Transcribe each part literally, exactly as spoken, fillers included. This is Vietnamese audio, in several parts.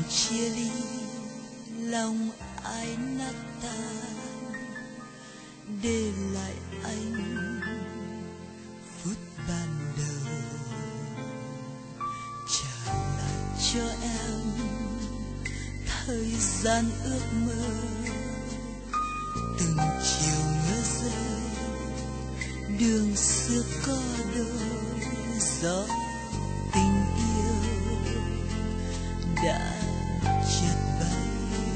chia ly lòng ai nát tan, để lại anh phút ban đầu, trả lại cho em thời gian ước mơ. Từng chiều mưa rơi đường xưa có đôi, gió tình yêu đã chợt bay.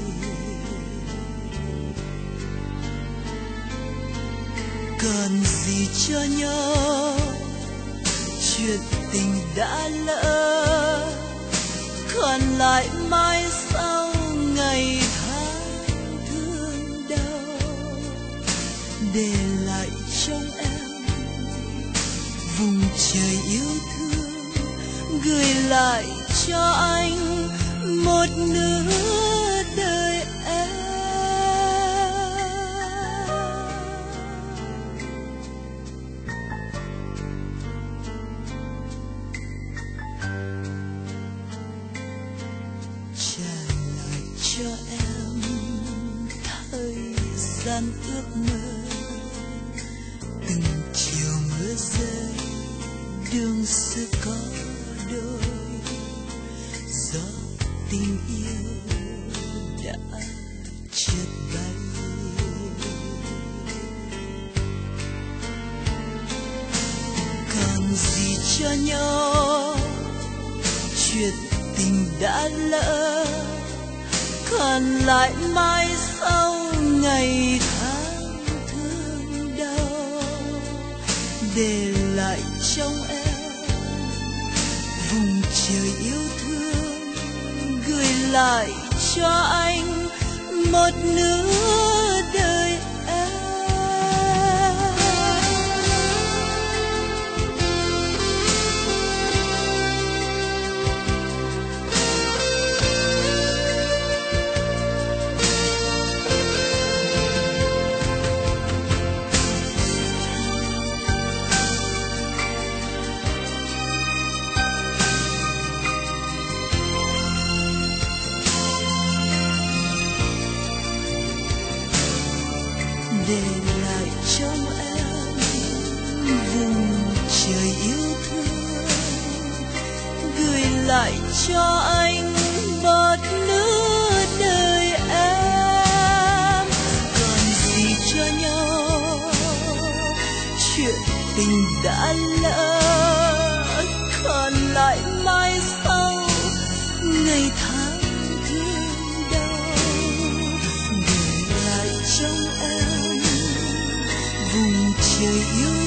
Còn gì cho nhau, chuyện tình đã lỡ, còn lại mai sau ngày tháng thương đau. Để lại trong em vùng trời yêu thương, gửi lại cho anh một nửa đời em. Trả lại cho em thời gian ước mơ. Từng chiều mưa rơi đường xưa có đôi, gió tình yêu đã chợt bay. Còn gì cho nhau, chuyện tình đã lỡ, còn lại mai sau ngày tháng thương đau. Để lại trong em vùng trời yêu thương, gửi lại cho anh một nửa đời em. Để lại trong em vùng trời yêu thương, gửi lại cho anh một nửa đời em. Còn gì cho nhau, chuyện tình đã lỡ, còn lại mai sau ngày tháng thương đau. Để lại trong em vùng trời yêu